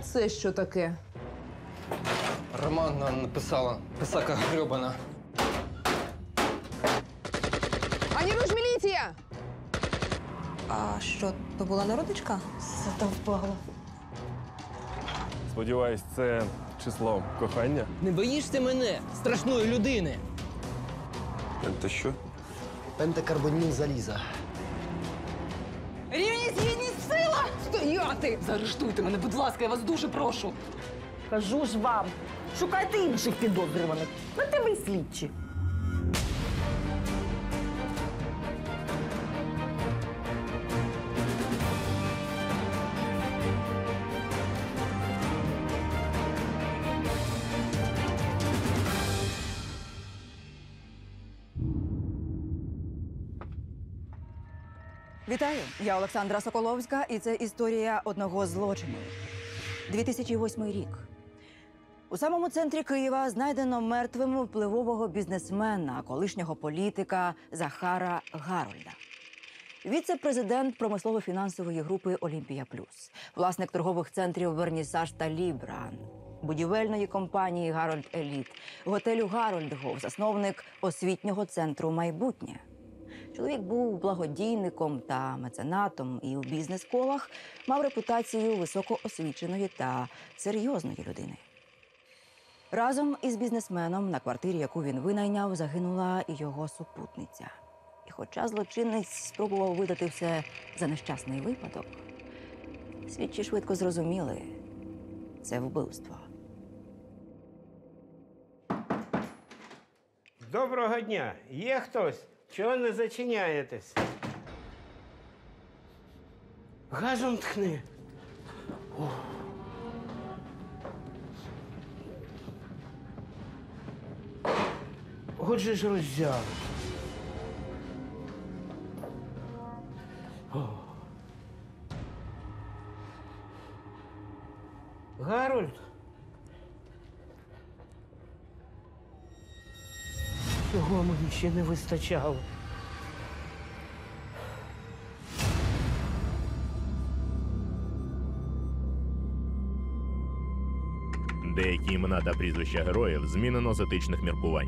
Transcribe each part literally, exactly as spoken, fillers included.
це що таке? Романна написала, писака грьобана. Ані, ви ж міліція! А що, то була народичка? Затовпало. Сподіваюсь, це число кохання? Не боїшся мене, страшної людини? Це що? Пентакарбоніл заліза. Рівність, гідність, сила! Стояти! Заарештуйте мене, будь ласка, я вас дуже прошу. Кажу ж вам, шукайте інших підозрюваних. На тебе й слідчі. Вітаю! Я Олександра Соколовська, і це історія одного злочину. дві тисячі восьмий рік. У самому центрі Києва знайдено мертвим впливового бізнесмена, колишнього політика Захара Гарольда. Віце-президент промислово-фінансової групи «Олімпія Плюс», власник торгових центрів «Вернісаж» та «Лібран», будівельної компанії «Гарольд Еліт», готелю «Гарольд Гоф», засновник освітнього центру «Майбутнє». Чоловік був благодійником та меценатом і у бізнес-колах мав репутацію високоосвіченої та серйозної людини. Разом із бізнесменом на квартирі, яку він винайняв, загинула і його супутниця. І хоча злочинець спробував видати все за нещасний випадок, слідчі швидко зрозуміли – це вбивство. Доброго дня. Є хтось? Чого не зачиняєтесь? Газом тхне. О. Отже ж роззяли. Гарольд? Цього мені ще не вистачало. Деякі імена та прізвища героїв змінено з етичних міркувань.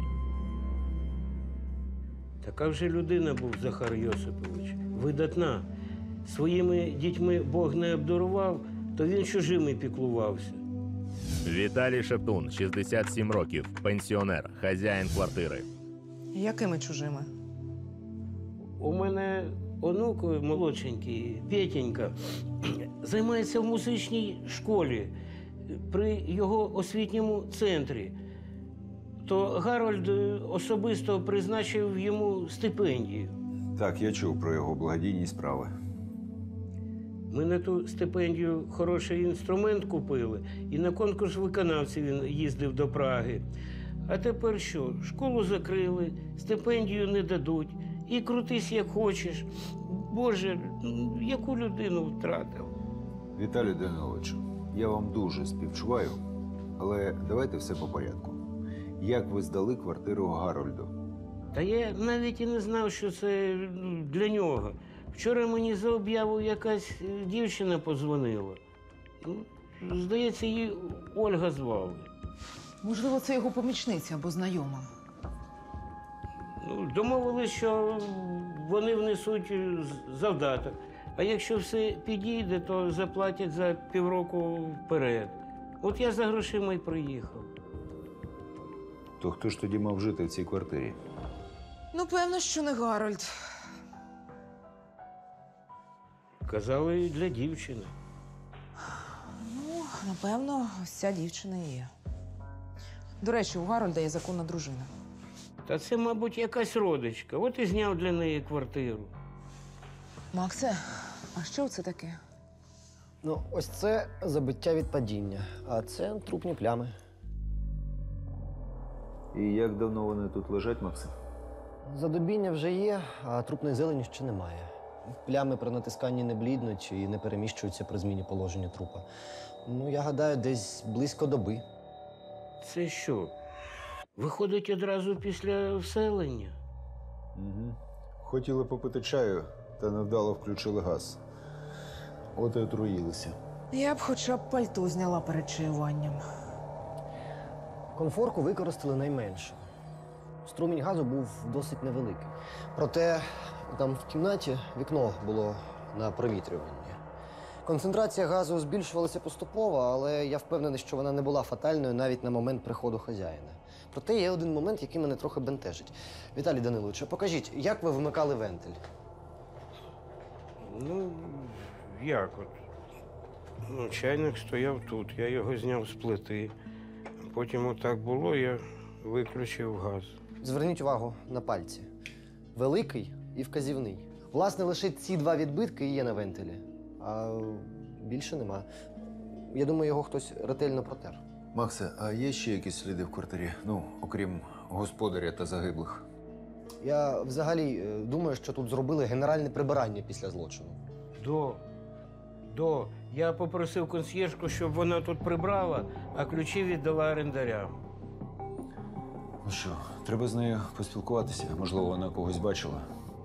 Така вже людина був Захар Йосипович. Видатна. Своїми дітьми Бог не обдарував, то він чужими піклувався. Віталій Шептун, шістдесят сім років, пенсіонер, хазяїн квартири. Якими чужими? У мене онук молодшенький, Петенька, займається в музичній школі при його освітньому центрі. То Гарольд особисто призначив йому стипендію. Так, я чув про його благодійні справи. Ми на ту стипендію хороший інструмент купили, і на конкурс виконавців він їздив до Праги. А тепер що? Школу закрили, стипендію не дадуть, і крутись як хочеш. Боже, яку людину втратив. Віталій Даниловичу, я вам дуже співчуваю, але давайте все по порядку. Як ви здали квартиру Гарольду? Та я навіть і не знав, що це для нього. Вчора мені за об'яву якась дівчина подзвонила. Ну, здається, її Ольга звали. Можливо, це його помічниця або знайома. Ну, домовились, що вони внесуть завдаток. А якщо все підійде, то заплатять за півроку вперед. От я за грошима й приїхав. То хто ж тоді мав жити в цій квартирі? Ну, певно, що не Гарольд. Казали, для дівчини. Ну, напевно, ось ця дівчина і є. До речі, у Гарольда є законна дружина. Та це, мабуть, якась родичка. От і зняв для неї квартиру. Максе, а що це таке? Ну, ось це забиття від падіння, а це трупні плями. І як давно вони тут лежать, Максим? Задубіння вже є, а трупної зелені ще немає. Плями при натисканні не бліднуть і не переміщуються при зміні положення трупа. Ну, я гадаю, десь близько доби. Це що? Виходить одразу після вселення? Угу. Хотіли попити чаю, та невдало включили газ. От і отруїлися. Я б хоча б пальто зняла перед чаюванням. Конфорку використали найменше. Струмінь газу був досить невеликий. Проте там в кімнаті вікно було на провітрюванні. Концентрація газу збільшувалася поступово, але я впевнений, що вона не була фатальною навіть на момент приходу хазяїна. Проте є один момент, який мене трохи бентежить. Віталій Данилович, покажіть, як ви вмикали вентиль? Ну, як от? Ну, чайник стояв тут, я його зняв з плити. Потім отак було, я виключив газ. Зверніть увагу на пальці. Великий і вказівний. Власне, лише ці два відбитки і є на вентилі. А більше нема. Я думаю, його хтось ретельно протер. Максе, а є ще якісь сліди в квартирі? Ну, окрім господаря та загиблих. Я взагалі е, думаю, що тут зробили генеральне прибирання після злочину. До. До. Я попросив консьєржку, щоб вона тут прибрала, а ключі віддала орендарям. Ну що, треба з нею поспілкуватися. Можливо, вона когось бачила.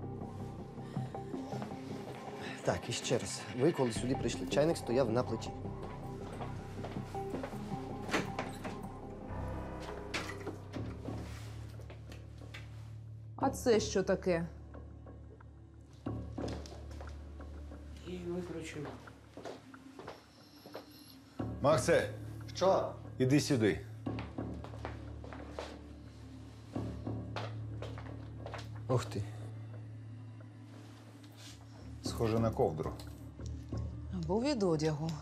Так, і ще раз. Ви, коли сюди прийшли, чайник стояв на плиті. А це що таке? І виключив. Максе, Що? іди сюди. Ух ти. Схоже на ковдру. Або від одягу.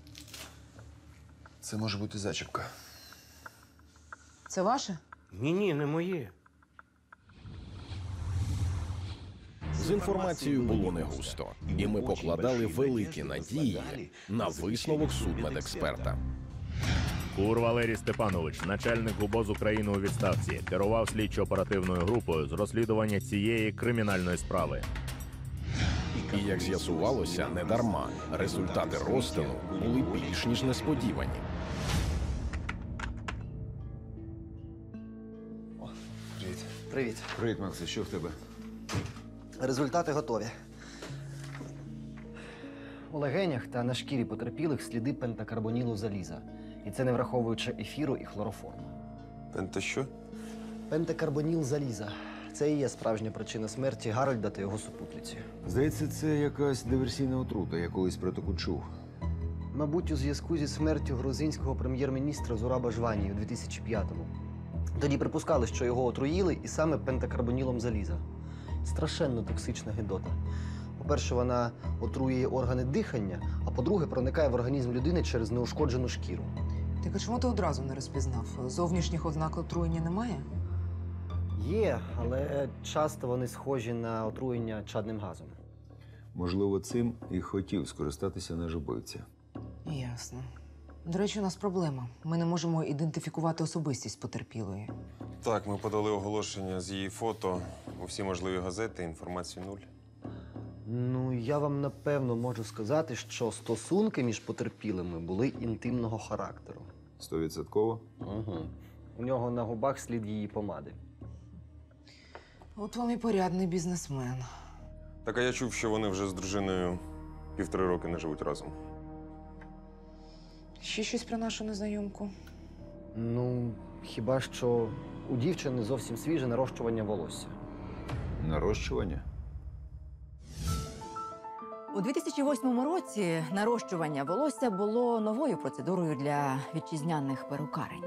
Це може бути зачіпка. Це ваше? Ні-ні, не моє. З інформацією було не густо, і ми покладали великі надії на висновок судмедексперта. Кур Валерій Степанович, начальник ГУБО з України у відставці, керував слідчо-оперативною групою з розслідування цієї кримінальної справи. І, як з'ясувалося, не дарма. Результати розтину були більш ніж несподівані. Привіт. Привіт. Привіт, Максе, що в тебе? Результати готові. У легенях та на шкірі потерпілих сліди пентакарбонілу заліза. І це не враховуючи ефіру і хлороформу. Пента що? Пентакарбоніл заліза. Це і є справжня причина смерті Гарольда та його супутниці. Здається, це якась диверсійна отрута, я колись про таку чув. Мабуть, у зв'язку зі смертю грузинського прем'єр-міністра Зураба Жванії у дві тисячі п'ятому. Тоді припускали, що його отруїли і саме пентакарбонілом заліза. Страшенно токсична гидота. По-перше, вона отруює органи дихання, а по-друге, проникає в організм людини через неушкоджену шкіру. Так а чому ти одразу не розпізнав? Зовнішніх ознак отруєння немає? Є, але часто вони схожі на отруєння чадним газом. Можливо, цим і хотів скористатися наш убивця. Ясно. До речі, у нас проблема. Ми не можемо ідентифікувати особистість потерпілої. Так, ми подали оголошення з її фото у всі можливі газети, інформації нуль. Ну, я вам напевно можу сказати, що стосунки між потерпілими були інтимного характеру. Стовідсотково? Угу. У нього на губах слід її помади. От вам і порядний бізнесмен. Так, а я чув, що вони вже з дружиною півтори роки не живуть разом. Ще щось про нашу незнайомку? Ну, хіба що у дівчини зовсім свіже нарощування волосся. Нарощування? У дві тисячі восьмому році нарощування волосся було новою процедурою для вітчизняних перукарень.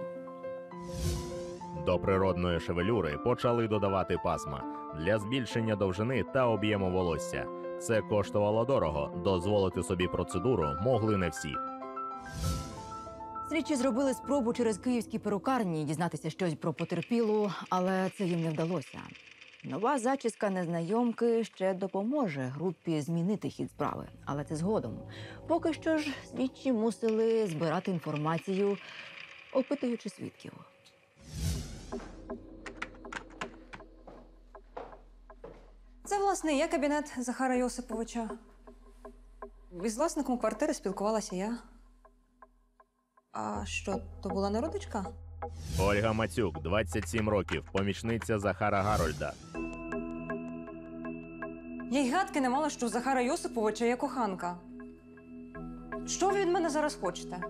До природної шевелюри почали додавати пасма для збільшення довжини та об'єму волосся. Це коштувало дорого, дозволити собі процедуру могли не всі. Слідчі зробили спробу через київські перукарні дізнатися щось про потерпілу, але це їм не вдалося. Нова зачіска незнайомки ще допоможе групі змінити хід справи, але це згодом. Поки що ж слідчі мусили збирати інформацію, опитуючи свідків. Це, власне, є кабінет Захара Йосиповича. Із власником квартири спілкувалася я. А що, то була не родичка? Ольга Мацюк, двадцять сім років, помічниця Захара Гарольда. Я й гадки не мала, що у Захара Йосиповича є коханка. Що ви від мене зараз хочете?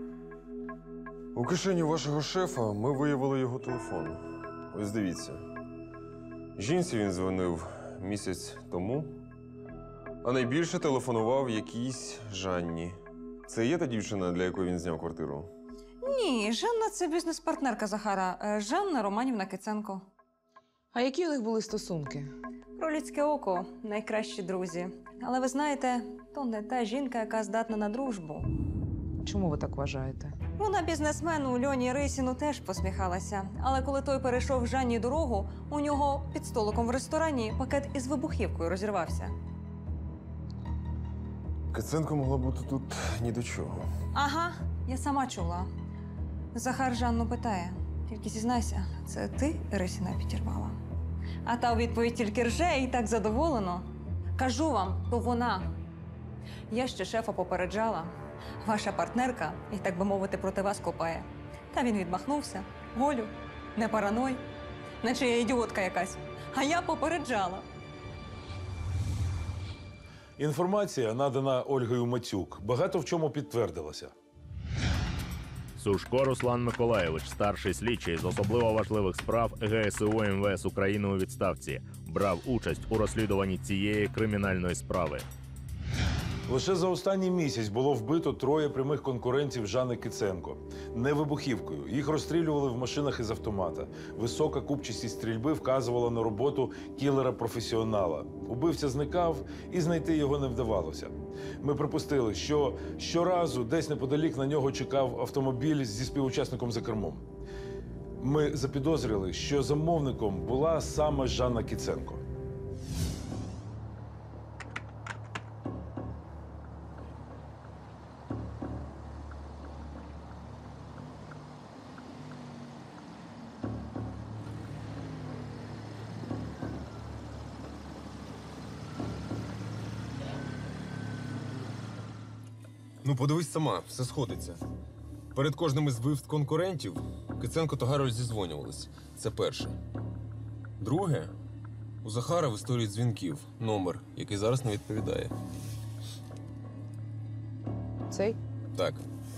У кишені вашого шефа ми виявили його телефон. Ось дивіться. Жінці він дзвонив місяць тому, а найбільше телефонував якійсь Жанні. Це є та дівчина, для якої він зняв квартиру? Ні, Жанна – це бізнес-партнерка Захара. Е, Жанна Романівна Киценко. А які у них були стосунки? Про людське око – найкращі друзі. Але ви знаєте, то не та жінка, яка здатна на дружбу. Чому ви так вважаєте? Вона бізнесмену Льоні Рисіну теж посміхалася. Але коли той перейшов Жанні дорогу, у нього під столиком в ресторані пакет із вибухівкою розірвався. Киценко могла бути тут ні до чого. Ага, я сама чула. Захар Жанну питає. Тільки зізнайся, це ти Рисіна підірвала? А та у відповідь тільки рже і так задоволено. Кажу вам, то вона. Я ще шефа попереджала. Ваша партнерка, і так би мовити, проти вас копає. Та він відмахнувся. Голю, не параной. Наче я ідіотка якась. А я попереджала. Інформація, надана Ольгою Мацюк, багато в чому підтвердилася. Сушко Руслан Миколайович, старший слідчий з особливо важливих справ ГСУ МВС України у відставці, брав участь у розслідуванні цієї кримінальної справи. Лише за останній місяць було вбито троє прямих конкурентів Жанни Киценко. Не вибухівкою. Їх розстрілювали в машинах із автомата. Висока купчість стрільби вказувала на роботу кілера-професіонала. Убивця зникав, і знайти його не вдавалося. Ми припустили, що щоразу десь неподалік на нього чекав автомобіль зі співучасником за кермом. Ми запідозрили, що замовником була саме Жанна Киценко. Ну, подивись сама, все сходиться. Перед кожним із вбивств конкурентів Киценко та Гарольд зізвонювались. Це перше. Друге, у Захара в історії дзвінків номер, який зараз не відповідає. Цей? Так.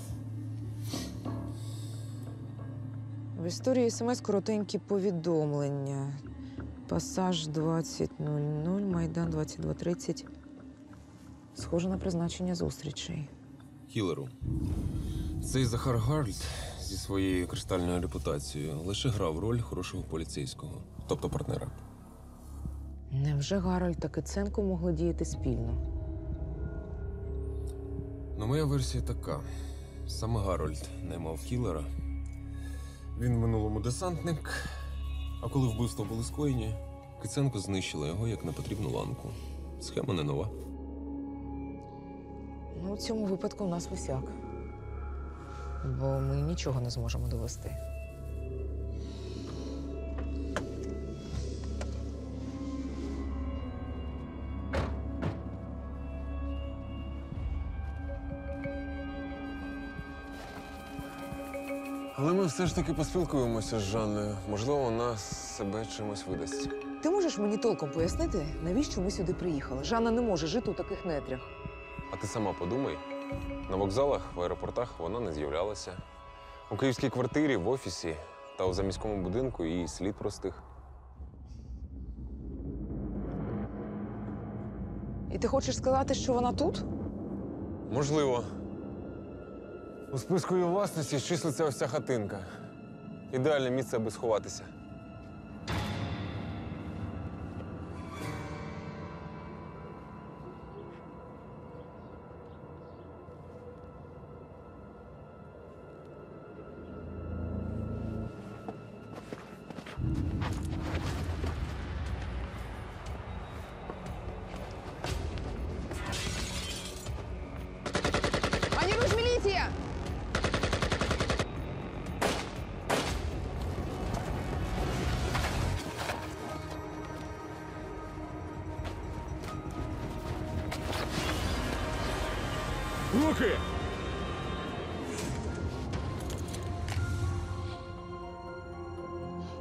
В історії смс коротенькі повідомлення. Пасаж двадцять нуль нуль, Майдан двадцять два тридцять. Схоже на призначення зустрічей. Кілеру. Цей Захар Гарольд зі своєю кристальною репутацією лише грав роль хорошого поліцейського, тобто партнера. Невже Гарольд та Киценко могли діяти спільно? Ну, моя версія така. Саме Гарольд наймав кілера. Він в минулому десантник, а коли вбивства були скоєні, Киценко знищила його як непотрібну ланку. Схема не нова. Ну, у цьому випадку у нас висяк. Бо ми нічого не зможемо довести. Але ми все ж таки поспілкуємося з Жанною. Можливо, вона себе чимось видасть. Ти можеш мені толком пояснити, навіщо ми сюди приїхали? Жанна не може жити у таких нетрях. А ти сама подумай. На вокзалах, в аеропортах вона не з'являлася. У київській квартирі, в офісі та у заміському будинку її слід простих. І ти хочеш сказати, що вона тут? Можливо. У списку її власності числиться ось ця хатинка. Ідеальне місце, аби сховатися. Пані Русь, міліція! Руки!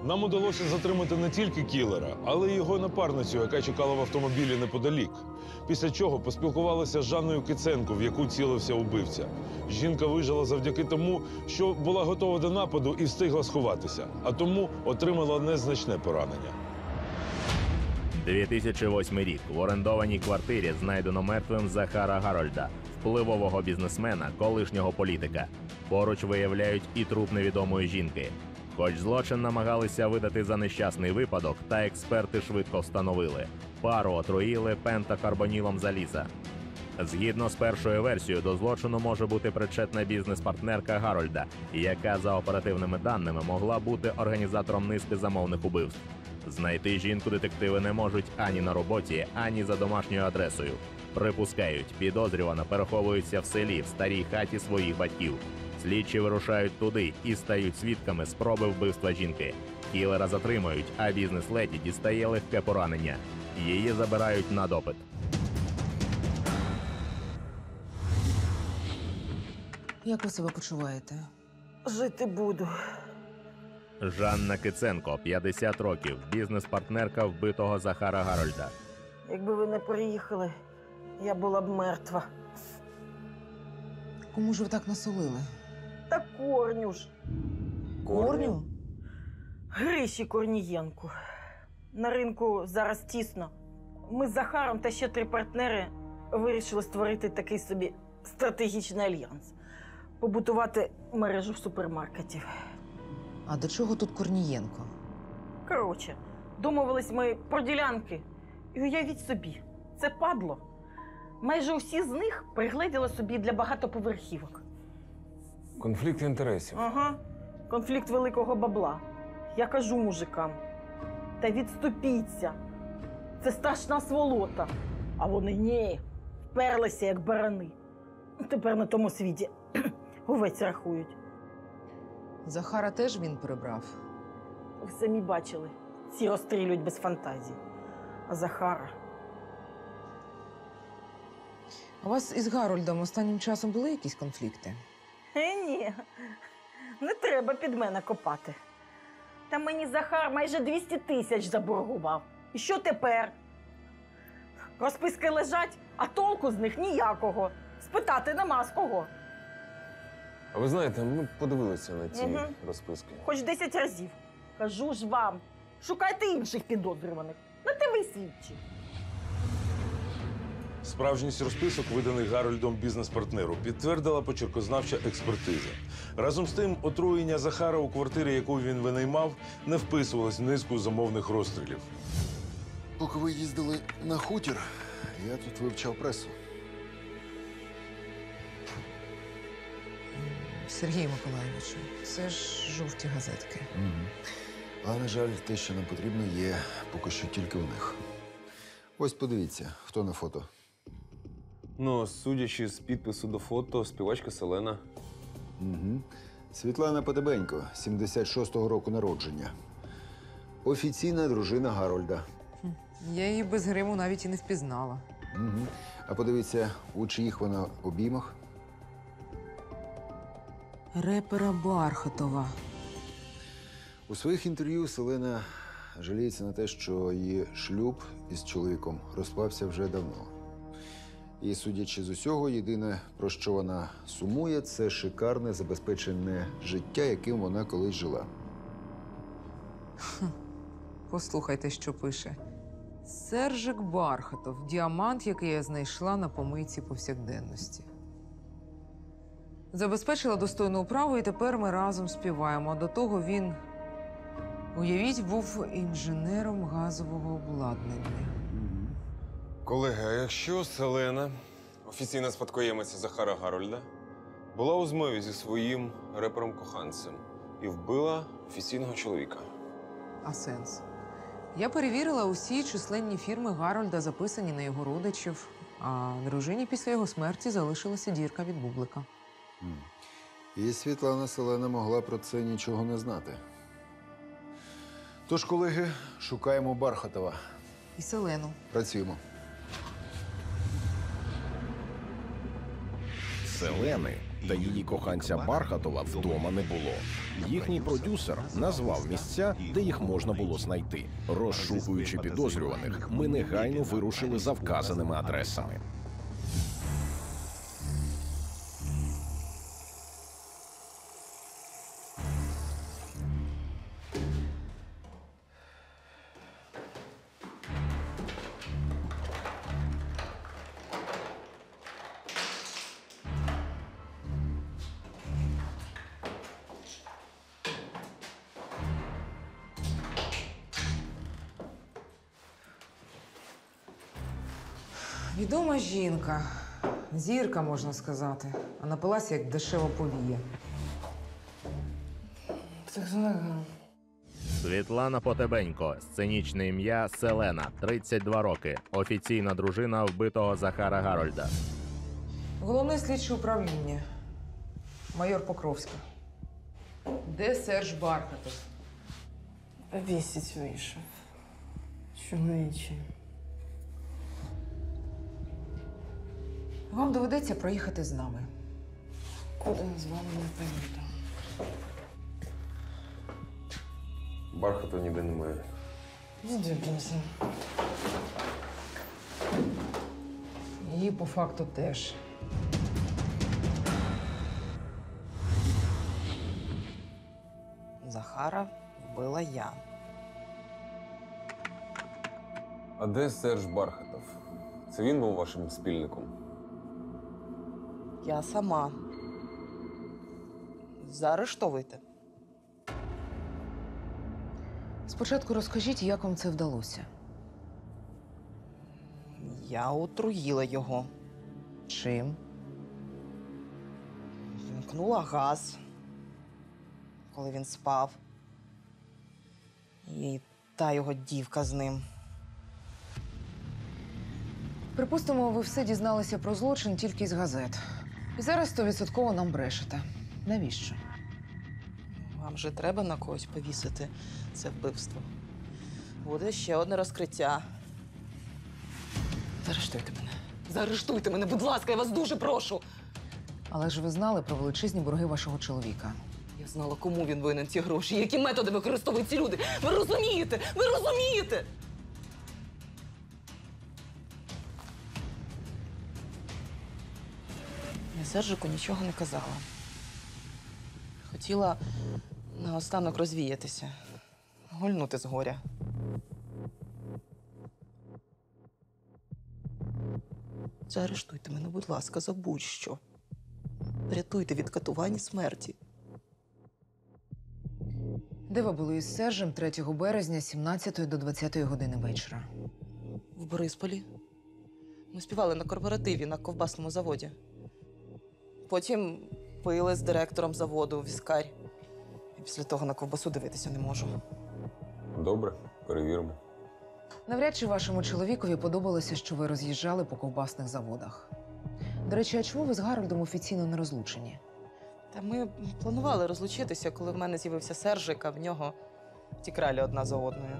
Нам удалося затримати не тільки кілера, але й його напарницю, яка чекала в автомобілі неподалік. Після чого поспілкувалися з Жанною Киценко, в яку цілився убивця. Жінка вижила завдяки тому, що була готова до нападу і встигла сховатися, а тому отримала незначне поранення. дві тисячі восьмий рік. В орендованій квартирі знайдено мертвим Захара Гарольда, впливового бізнесмена, колишнього політика. Поруч виявляють і труп невідомої жінки. Хоч злочин намагалися видати за нещасний випадок, та експерти швидко встановили – пару отруїли пентакарбонілом заліза. Згідно з першою версією, до злочину може бути причетна бізнес-партнерка Гарольда, яка, за оперативними даними, могла бути організатором низки замовних убивств. Знайти жінку детективи не можуть ані на роботі, ані за домашньою адресою. Припускають, підозрювана переховується в селі, в старій хаті своїх батьків. Слідчі вирушають туди і стають свідками спроби вбивства жінки. Кілера затримують, а бізнес-леді дістає легке поранення. Її забирають на допит. Як ви себе почуваєте? Жити буду. Жанна Киценко, п'ятдесят років, бізнес-партнерка вбитого Захара Гарольда. Якби ви не приїхали, я була б мертва. Кому ж ви так насолили? Та Корню ж. Корню? Гриші Корнієнку. На ринку зараз тісно. Ми з Захаром та ще три партнери вирішили створити такий собі стратегічний альянс. Побутувати мережу супермаркетів. А до чого тут Корнієнко? Коротше, домовились ми про ділянки. І уявіть собі, це падло. Майже усі з них пригледіли собі для багатоповерхівок. Конфлікт інтересів. Ага, конфлікт великого бабла. Я кажу мужикам, та відступіться. Це страшна сволота. А вони ні, вперлися, як барани. Тепер на тому світі овець рахують. Захара теж він прибрав. Ви самі бачили, ці розстрілюють без фантазії. А Захара... У вас із Гарольдом останнім часом були якісь конфлікти? Е, ні, не треба під мене копати. Та мені Захар майже двісті тисяч заборгував. І що тепер? Розписки лежать, а толку з них ніякого. Спитати нема з кого. А ви знаєте, ми подивилися на ці Угу. розписки. Хоч десять разів. Кажу ж вам, шукайте інших підозрюваних. На те ви слідчі. Справжність розписок, виданих Гарольдом бізнес-партнеру, підтвердила почеркознавча експертиза. Разом з тим, отруєння Захара у квартирі, яку він винаймав, не вписувалось в низку замовних розстрілів. Поки ви їздили на хутір, я тут вивчав пресу. Сергій Миколайовичу, це ж жовті газетки. Угу. Але, на жаль, те, що нам потрібно, є поки що тільки у них. Ось подивіться, хто на фото. Ну, судячи з підпису до фото, співачка Селена. Угу. Світлана Подебенько, сімдесят шостого року народження. Офіційна дружина Гарольда. Я її без гриму навіть і не впізнала. Угу. А подивіться, у чиїх вона обіймах. Репера Бархатова. У своїх інтерв'ю Селена жаліється на те, що її шлюб із чоловіком розпався вже давно. І, судячи з усього, єдине, про що вона сумує, це шикарне забезпечене життя, яким вона колись жила. Послухайте, що пише. Сержик Бархатов. Діамант, який я знайшла на помийці повсякденності. Забезпечила достойну управу, і тепер ми разом співаємо. А до того він, уявіть, був інженером газового обладнання. Колеги, а якщо Селена, офіційна спадкоємиця Захара Гарольда, була у змові зі своїм репером-коханцем і вбила офіційного чоловіка? А сенс? Я перевірила усі численні фірми Гарольда, записані на його родичів, а дружині після його смерті залишилася дірка від бублика. І Світлана Селена могла про це нічого не знати. Тож, колеги, шукаємо Бархатова. І Селену. Працюємо. Селени та її коханця Бархатова вдома не було. Їхній продюсер назвав місця, де їх можна було знайти. Розшукуючи підозрюваних, ми негайно вирушили за вказаними адресами. Відома жінка. Зірка, можна сказати. А напилася, як дешева повія. Світлана Потебенько, сценічне ім'я Селена, тридцять два роки. Офіційна дружина вбитого Захара Гарольда. Головне слідче управління. Майор Покровська. Де Серж Бархатов? Повісить вийшов. Чоловіче. Вам доведеться проїхати з нами. Куди з вами не поїду? Бархату ніде немає. Здивлюся. Її по факту теж. Захара вбила я. А де Серж Бархатов? Це він був вашим спільником? Я сама. Заарештовуйте. Спочатку розкажіть, як вам це вдалося. Я отруїла його. Чим? Вімкнула газ, коли він спав. І та його дівка з ним. Припустимо, ви все дізналися про злочин тільки з газет. І зараз стовідсотково нам брешете. Навіщо? Вам же треба на когось повісити це вбивство. Буде ще одне розкриття. Заарештуйте мене. Заарештуйте мене, будь ласка, я вас дуже прошу. Але ж ви знали про величезні борги вашого чоловіка. Я знала, кому він винен ці гроші, які методи використовують ці люди. Ви розумієте? Ви розумієте? Я Сержику нічого не казала. Хотіла наостанок розвіятися, гульнути з горя. Заарештуйте мене, будь ласка, за будь-що. Врятуйте від катувань і смерті. Де ви були із Сержем третього березня з сімнадцятої до двадцятої години вечора? В Борисполі. Ми співали на корпоративі на ковбасному заводі. Потім пили з директором заводу віскарь. І після того на ковбасу дивитися не можу. Добре, перевіримо. Навряд чи вашому чоловікові подобалося, що ви роз'їжджали по ковбасних заводах. До речі, а чому ви з Гарольдом офіційно не розлучені? Та ми планували розлучитися, коли в мене з'явився Сержик, а в нього ті кралі одна за одною.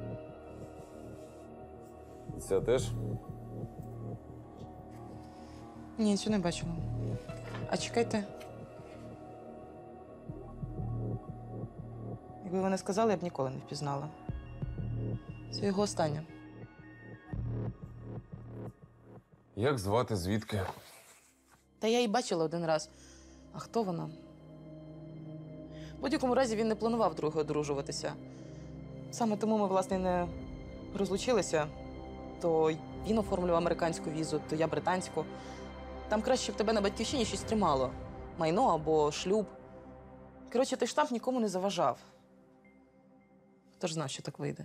Це теж? Ні, цю не бачила. А чекайте. Якби ви не сказали, я б ніколи не впізнала. Це його остання. Як звати, звідки? Та я її бачила один раз. А хто вона? В будь-якому разі він не планував другою одружуватися. Саме тому ми, власне, не розлучилися. То він оформлював американську візу, то я британську. Там краще в тебе на батьківщині щось тримало. Майно або шлюб. Коротше, той штамп нікому не заважав. Хто ж знав, що так вийде?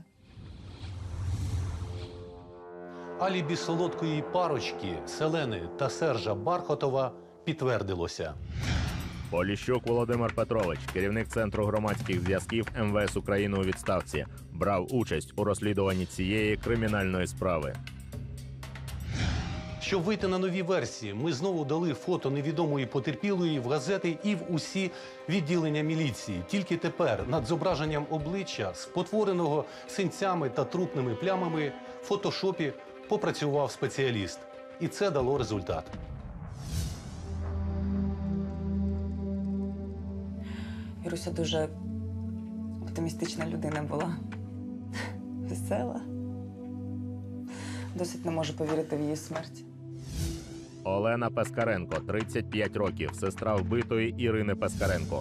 Алібі солодкої парочки Селени та Сержа Бархатова підтвердилося. Поліщук Володимир Петрович, керівник Центру громадських зв'язків ем ве ес України у відставці, брав участь у розслідуванні цієї кримінальної справи. Щоб вийти на нові версії, ми знову дали фото невідомої потерпілої в газети і в усі відділення міліції. Тільки тепер над зображенням обличчя, спотвореного синцями та трупними плямами, в фотошопі попрацював спеціаліст. І це дало результат. Іруся дуже оптимістична людина була. Весела. Досить не можу повірити в її смерть. Олена Пескаренко, тридцять п'ять років, сестра вбитої Ірини Пескаренко.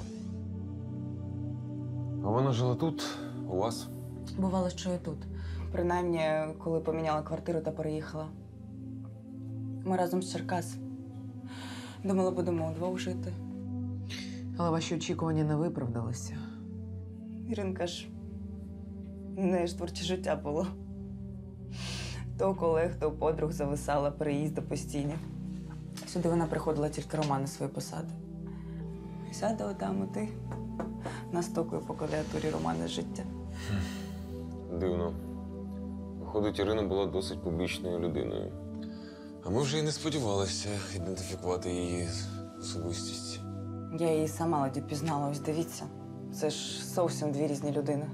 А вона жила тут, у вас? Бувало, що і тут. Принаймні, коли поміняла квартиру та переїхала. Ми разом з Черкас. Думала, будемо удвох жити. Але ваші очікування не виправдалися. Іринка ж, в неї ж творче життя було. То колег, то подруг зависала, переїзди постійні. Сюди вона приходила тільки романи свої посади. Сяде отам, і ти настокою по клавіатурі романи життя. Дивно. Виходить, Ірина була досить публічною людиною. А ми вже й не сподівалися ідентифікувати її особистість. Я її сама ледь пізнала, ось дивіться. Це ж зовсім дві різні людини.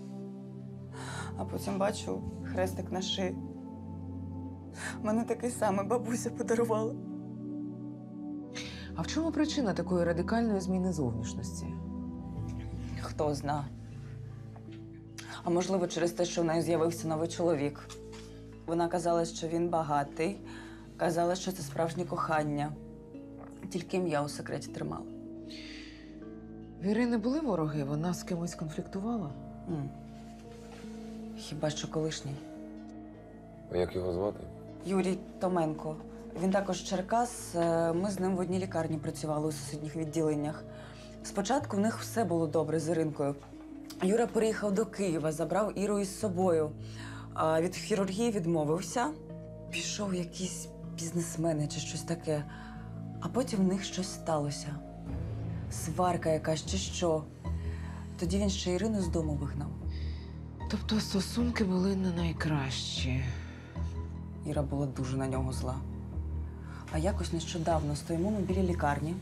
А потім бачу хрестик на шиї. Мене такий самий бабуся подарувала. А в чому причина такої радикальної зміни зовнішності? Хто зна. А можливо, через те, що в неї з'явився новий чоловік. Вона казала, що він багатий, казала, що це справжнє кохання. Тільки ім'я у секреті тримала. В Ірини були вороги? Вона з кимось конфліктувала? М. Хіба що колишній. А як його звати? Юрій Томенко. Він також з Черкас. Е, Ми з ним в одній лікарні працювали у сусідніх відділеннях. Спочатку в них все було добре з Іринкою. Юра переїхав до Києва, забрав Іру із собою. А від хірургії відмовився. Пішов якийсь бізнесмен чи щось таке. А потім в них щось сталося. Сварка якась чи що. Тоді він ще Ірину з дому вигнав. Тобто стосунки були не найкращі. Іра була дуже на нього зла. А якось нещодавно стоїмо ми біля лікарні.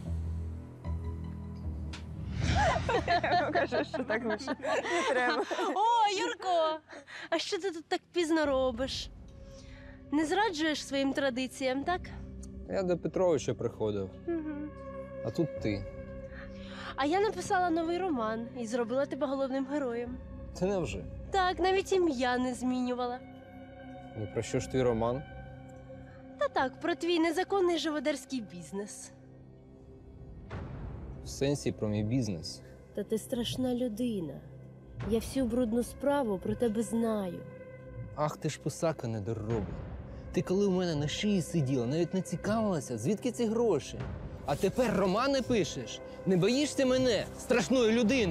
Каже, що так лише не треба. О, Юрко! А що ти тут так пізно робиш? Не зраджуєш своїм традиціям, так? Я до Петровича приходив, Угу. а тут ти. А я написала новий роман і зробила тебе головним героєм. Ти невже? Так, навіть ім'я не змінювала. І про що ж твій роман? Та так, про твій незаконний живодерський бізнес. В сенсі про мій бізнес. Та ти страшна людина. Я всю брудну справу про тебе знаю. Ах, ти ж писака недоробна. Ти коли у мене на шиї сиділа, навіть не цікавилася, звідки ці гроші. А тепер романи пишеш? Не боїшся мене, страшної людини?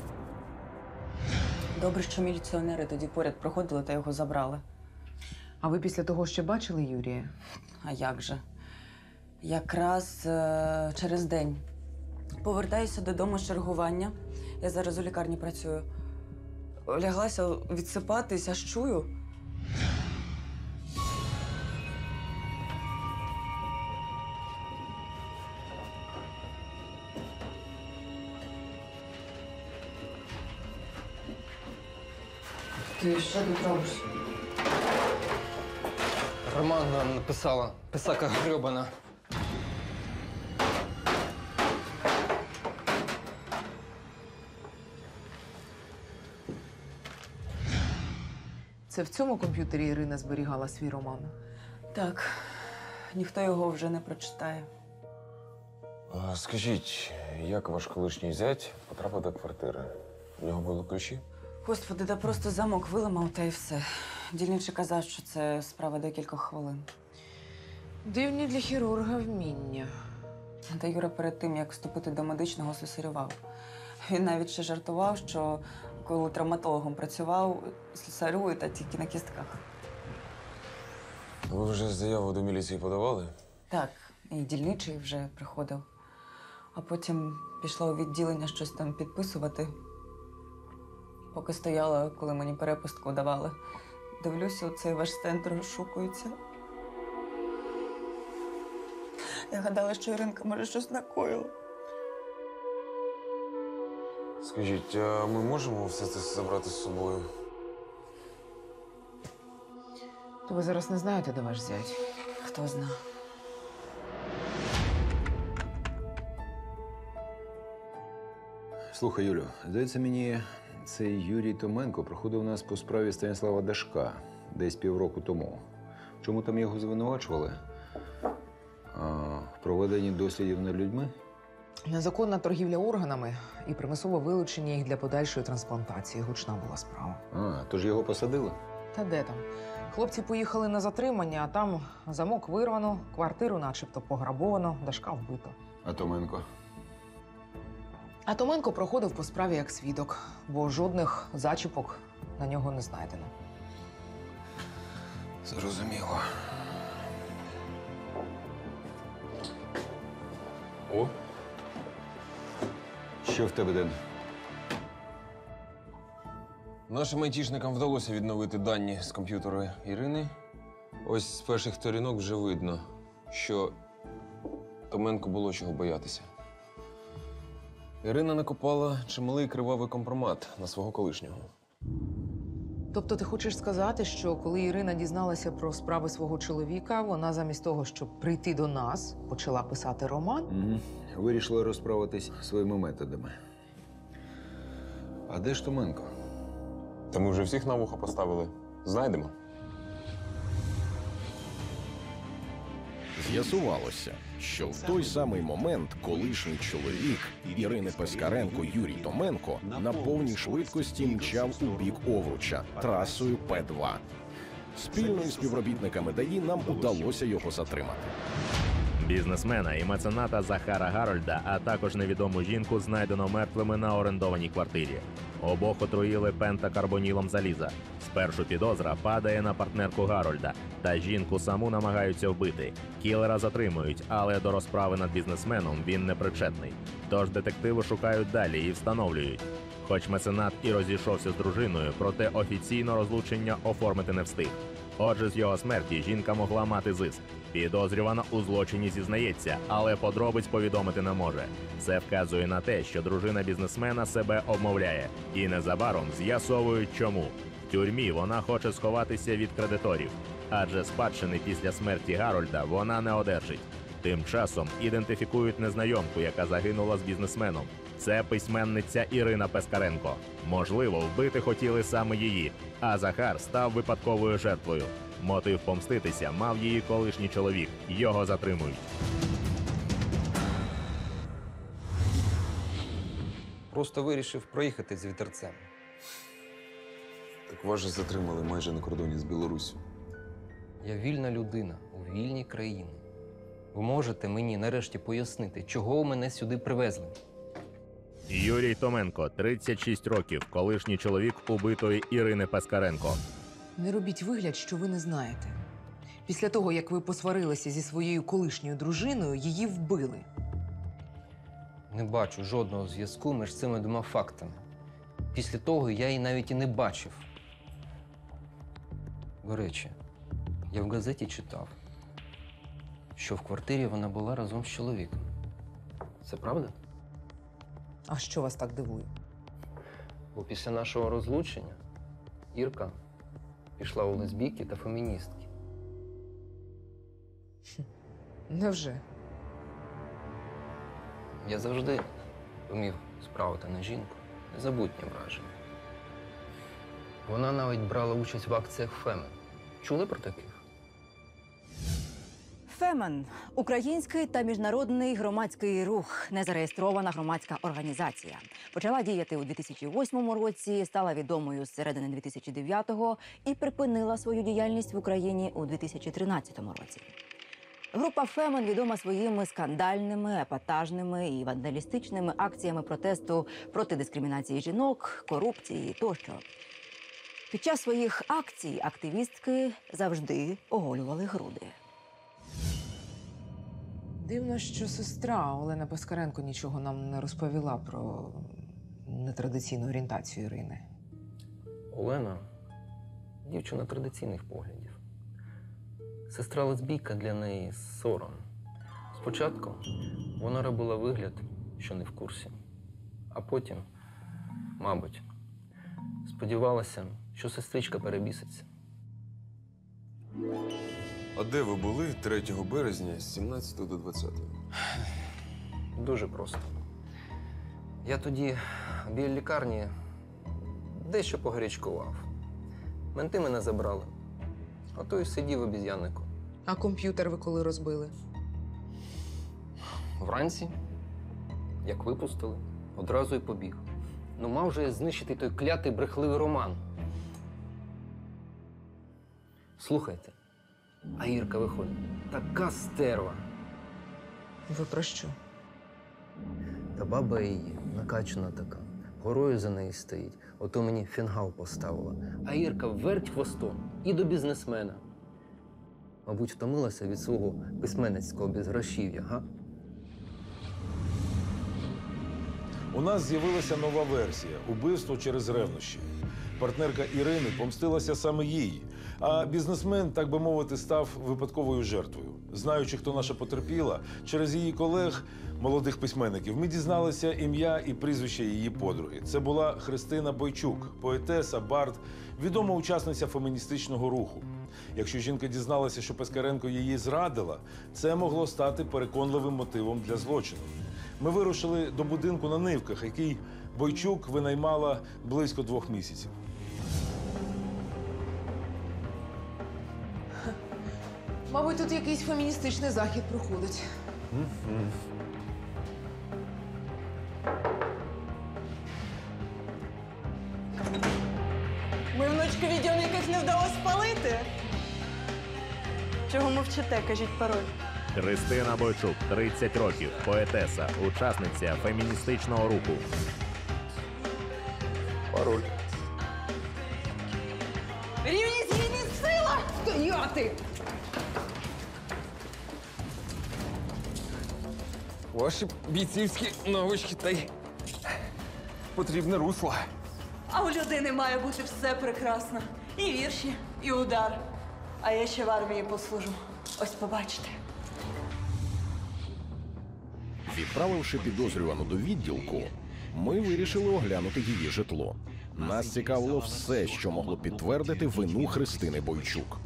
Добре, що міліціонери тоді поряд проходили та його забрали. А ви після того ще бачили Юрія? А як же? Якраз е- через день. Повертаюся додому з чергування. Я зараз у лікарні працюю. Ляглася відсипатись, аж чую. Ти що тут робиш? Роман нам написала, писака грьобана. Це в цьому комп'ютері Ірина зберігала свій роман? Так, ніхто його вже не прочитає. А, скажіть, як ваш колишній зять потрапив до квартири? У нього були ключі? Господи, да просто замок виламав та й все. Дільничий казав, що це справа декількох хвилин. Дивні для хірурга вміння. Та Юра перед тим, як вступити до медичного, слюсарював. Він навіть ще жартував, що коли травматологом працював, слюсарює та тільки на кістках. Ви вже заяву до міліції подавали? Так, і дільничий вже приходив. А потім пішла у відділення щось там підписувати. Поки стояла, коли мені перепустку давали. Дивлюся, цей ваш центр розшукується. Я гадала, що Іринка, може, щось накоїла. Скажіть, а ми можемо все це забрати з собою? То ви зараз не знаєте, де ваш зять? Хто зна. Слухай, Юлю, здається мені, цей Юрій Томенко проходив у нас по справі Станіслава Дашка десь півроку тому. Чому там його звинувачували? А, в проведенні дослідів над людьми? Незаконна торгівля органами і примусове вилучення їх для подальшої трансплантації. Гучна була справа. А, тож його посадили? Та де там? Хлопці поїхали на затримання, а там замок вирвано, квартиру начебто пограбовано, Дашка вбито. А Томенко? А Томенко проходив по справі як свідок, бо жодних зачіпок на нього не знайдено. Зрозуміло. О! Що в тебе, Ден? Нашим айтішникам вдалося відновити дані з комп'ютера Ірини. Ось з перших сторінок вже видно, що Томенко було чого боятися. Ірина накопала чималий кривавий компромат на свого колишнього. Тобто ти хочеш сказати, що коли Ірина дізналася про справи свого чоловіка, вона замість того, щоб прийти до нас, почала писати роман? Угу. Вирішила розправитись своїми методами. А де ж Томенко? Та ми вже всіх на вуха поставили. Знайдемо. З'ясувалося, що в той самий момент колишній чоловік Ірини Пискаренко Юрій Томенко на повній швидкості мчав у бік Овруча трасою П два. Спільно із співробітниками ДАІ нам удалося його затримати. Бізнесмена і мецената Захара Гарольда, а також невідому жінку знайдено мертвими на орендованій квартирі. Обох отруїли пентакарбонілом заліза. Спершу підозра падає на партнерку Гарольда, та жінку саму намагаються вбити. Кілера затримують, але до розправи над бізнесменом він не причетний. Тож детективи шукають далі і встановлюють. Хоч меценат і розійшовся з дружиною, проте офіційно розлучення оформити не встиг. Отже, з його смерті жінка могла мати зиск. Підозрювана у злочині зізнається, але подробиць повідомити не може. Це вказує на те, що дружина бізнесмена себе обмовляє. І незабаром з'ясовують чому. В тюрмі вона хоче сховатися від кредиторів. Адже спадщини після смерті Гарольда вона не одержить. Тим часом ідентифікують незнайомку, яка загинула з бізнесменом. Це письменниця Ірина Пискаренко. Можливо, вбити хотіли саме її, а Захар став випадковою жертвою. Мотив помститися мав її колишній чоловік. Його затримують. Просто вирішив проїхати з вітерцем. Так вас же затримали майже на кордоні з Білоруссю. Я вільна людина у вільній країні. Ви можете мені нарешті пояснити, чого мене сюди привезли? Юрій Томенко, тридцять шість років, колишній чоловік убитої Ірини Пискаренко. Не робіть вигляд, що ви не знаєте. Після того, як ви посварилися зі своєю колишньою дружиною, її вбили. Не бачу жодного зв'язку між цими двома фактами. Після того я її навіть і не бачив. До речі, я в газеті читав, що в квартирі вона була разом з чоловіком. Це правда? А що вас так дивує? Бо після нашого розлучення Ірка пішла у лесбійки та феміністки. Невже? Я завжди вмів справити на жінку незабутнє враження. Вона навіть брала участь в акціях Фемен. Чули про таких? Фемен – український та міжнародний громадський рух, незареєстрована громадська організація. Почала діяти у дві тисячі восьмому році, стала відомою з середини дві тисячі дев'ятого і припинила свою діяльність в Україні у дві тисячі тринадцятому році. Група «Фемен» відома своїми скандальними, епатажними і вандалістичними акціями протесту проти дискримінації жінок, корупції тощо. Під час своїх акцій активістки завжди оголювали груди. Дивно, що сестра Олена Пискаренко нічого нам не розповіла про нетрадиційну орієнтацію Ірини. Олена – дівчина традиційних поглядів. Сестра лесбійка для неї – сором. Спочатку вона робила вигляд, що не в курсі. А потім, мабуть, сподівалася, що сестричка перебіситься. А де ви були третього березня з сімнадцятого до двадцятого? Дуже просто. Я тоді біля лікарні дещо погорячкував. Менти мене забрали. А то й сидів обіз'яннику. А комп'ютер ви коли розбили? Вранці, як випустили, одразу й побіг. Ну, мав же знищити той клятий брехливий роман. Слухайте, а Ірка виходить. Така стерва. Ви про що? Та баба її накачана така. Горою за нею стоїть. Ото мені фінгал поставила. А Ірка верть хвостом і до бізнесмена. Мабуть, втомилася від свого письменницького безгрошів'я, га? У нас з'явилася нова версія – убивство через ревнощі. Партнерка Ірини помстилася саме їй, а бізнесмен, так би мовити, став випадковою жертвою. Знаючи, хто наша потерпіла, через її колег, молодих письменників, ми дізналися ім'я і прізвище її подруги. Це була Христина Бойчук, поетеса, бард, відома учасниця феміністичного руху. Якщо жінка дізналася, що Пискаренко її зрадила, це могло стати переконливим мотивом для злочину. Ми вирушили до будинку на Нивках, який Бойчук винаймала близько двох місяців. Мабуть, тут якийсь феміністичний захід проходить. Ми внучки відео ніяких не вдалося спалити. Чого мовчите, кажіть пароль. Христина Бойчук, тридцять років, поетеса, учасниця феміністичного руху. Пароль. Рівність, гідність, сила! Стояти! Ваші бійцівські навички та й потрібне русло. А у людини має бути все прекрасно. І вірші, і удар. А я ще в армії послужу. Ось побачите. Відправивши підозрювану до відділку, ми вирішили оглянути її житло. Нас цікавило все, що могло підтвердити вину Христини Бойчук.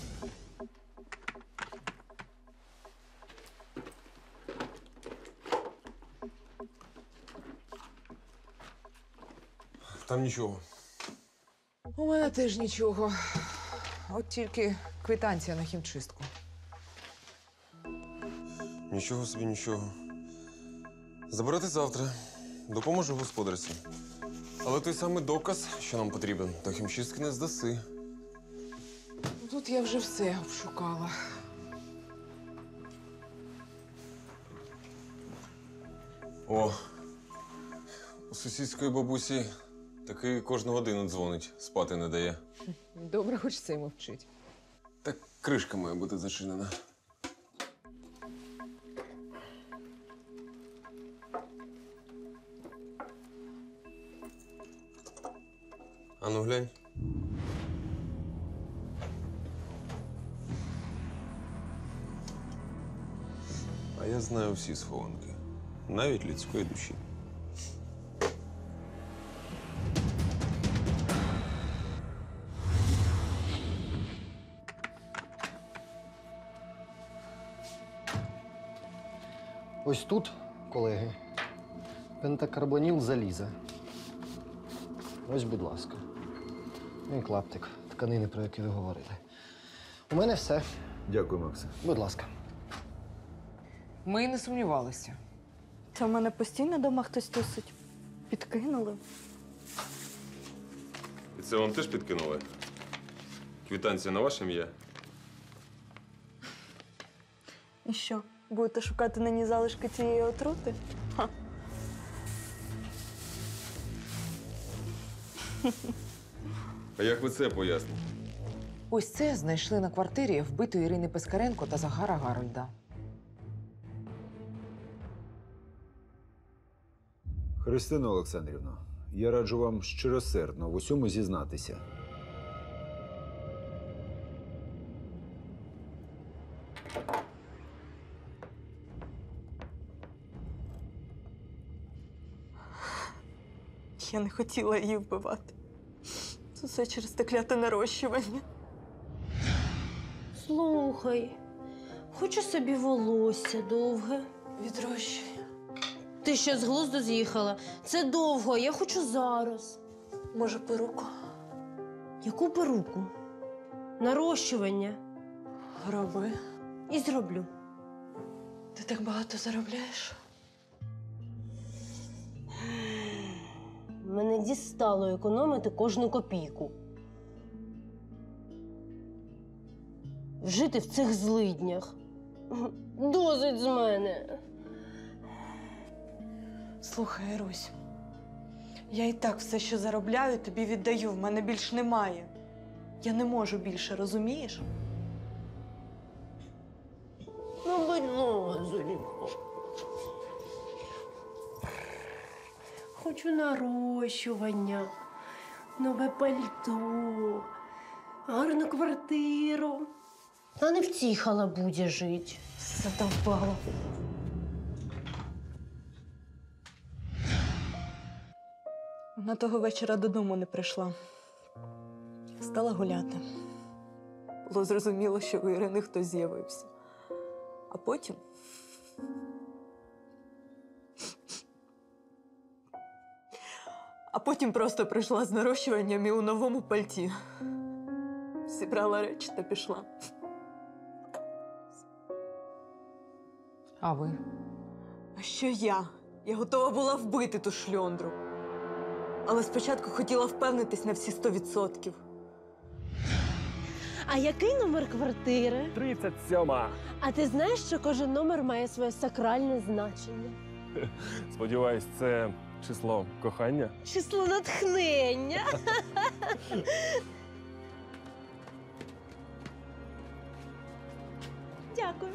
Там нічого. У мене теж нічого. От тільки квитанція на хімчистку. Нічого собі, нічого. Забирати завтра. Допоможу господарці. Але той самий доказ, що нам потрібен, до хімчистки не здаси. Тут я вже все обшукала. О, у сусідської бабусі такий кожну годину дзвонить, спати не дає. Добре, хоч це мовчить. Так кришка має бути зачинена. Ану, глянь. А я знаю всі схованки. Навіть людської душі. Ось тут, колеги, пентакарбоніл заліза. Ось, будь ласка. Ну і клаптик тканини, про який ви говорили. У мене все. Дякую, Максе. Будь ласка. Ми й не сумнівалися. Та в мене постійно дома хтось тусить. Підкинули. І це вам теж підкинули? Квитанція на ваше ім'я? І що, будете шукати на ній залишки цієї отрути? Ха. А як ви це поясните? Ось це знайшли на квартирі вбитої Ірини Пискаренко та Захара Гарольда. Христина Олександрівна, я раджу вам щиросердно в усьому зізнатися. Я не хотіла її вбивати. Це все через те кляте нарощування. Слухай, хочу собі волосся довге. Відрощує. Ти ще з глузду з'їхала. Це довго, я хочу зараз. Може, перуку? Яку перуку? Нарощування. Роби. І зроблю. Ти так багато заробляєш? Мене дістало економити кожну копійку. Жити в цих злиднях. Досить з мене. Слухай, Русь, я і так все, що заробляю, тобі віддаю. В мене більш немає. Я не можу більше, розумієш? Ну, будь ласка. Хочу нарощування, нове пальто, гарну квартиру. А не в цій халабуді жить. Задовбала. Вона того вечора додому не прийшла. Стала гуляти. Було зрозуміло, що у Ірини хтось з'явився. А потім... А потім просто прийшла з нарощуванням і у новому пальті. Зібрала речі та пішла. А ви? А що я? Я готова була вбити ту шльондру. Але спочатку хотіла впевнитись на всі сто відсотків. А який номер квартири? тридцять сьома. А ти знаєш, що кожен номер має своє сакральне значення? Сподіваюсь, це число кохання? Число натхнення. Дякую.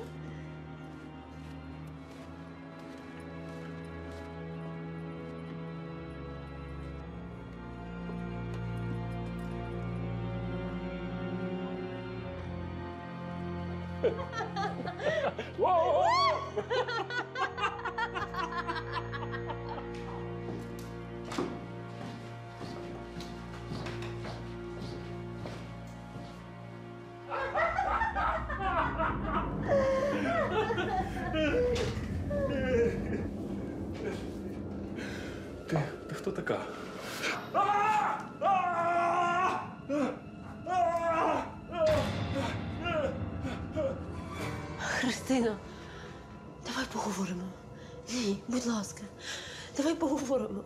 Ти, ти хто така? Христина, давай поговоримо. Ні, будь ласка, давай поговоримо.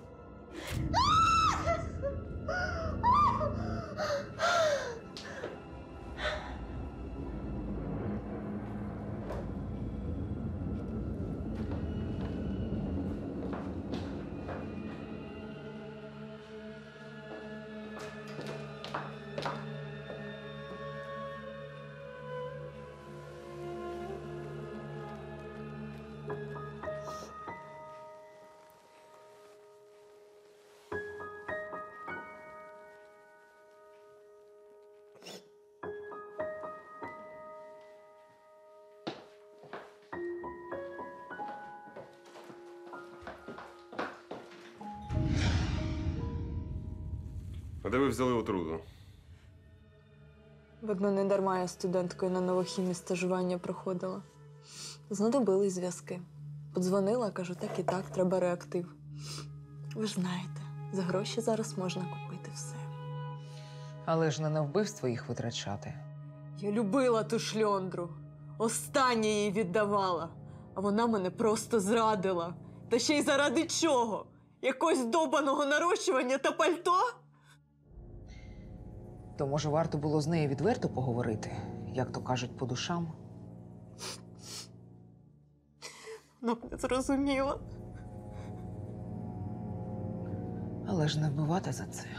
А де ви взяли отруду? Видно, не дарма я студенткою на новохімі стажування проходила. Знадобились зв'язки. Подзвонила, кажу, так і так, треба реактив. Ви ж знаєте, за гроші зараз можна купити все. Але ж не на вбивство їх витрачати. Я любила ту шльондру. Останнє їй віддавала. А вона мене просто зрадила. Та ще й заради чого? Якогось довбаного нарощування та пальто? То, може, варто було з нею відверто поговорити, як то кажуть, по душам? Вона б не зрозуміла. Але ж не вбивати за це.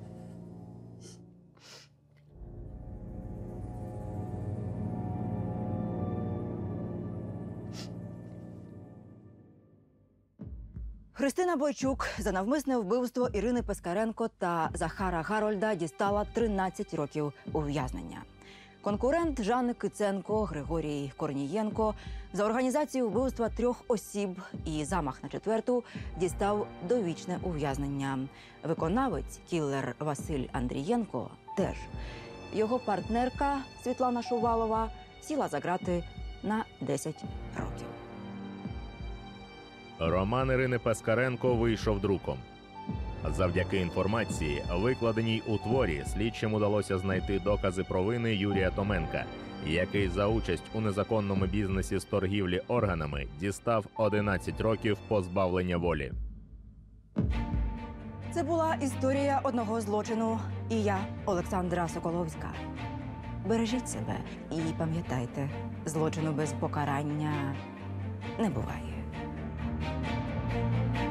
Христина Бойчук за навмисне вбивство Ірини Пискаренко та Захара Гарольда дістала тринадцять років ув'язнення. Конкурент Жанни Киценко Григорій Корнієнко за організацію вбивства трьох осіб і замах на четверту дістав довічне ув'язнення. Виконавець, кілер Василь Андрієнко, теж. Його партнерка Світлана Шувалова сіла за ґрати на десять років. Роман Ірини Пискаренко вийшов друком. Завдяки інформації, викладеній у творі, слідчим удалося знайти докази провини Юрія Томенка, який за участь у незаконному бізнесі з торгівлі органами дістав одинадцять років позбавлення волі. Це була історія одного злочину. І я, Олександра Соколовська. Бережіть себе і пам'ятайте, злочину без покарання не буває.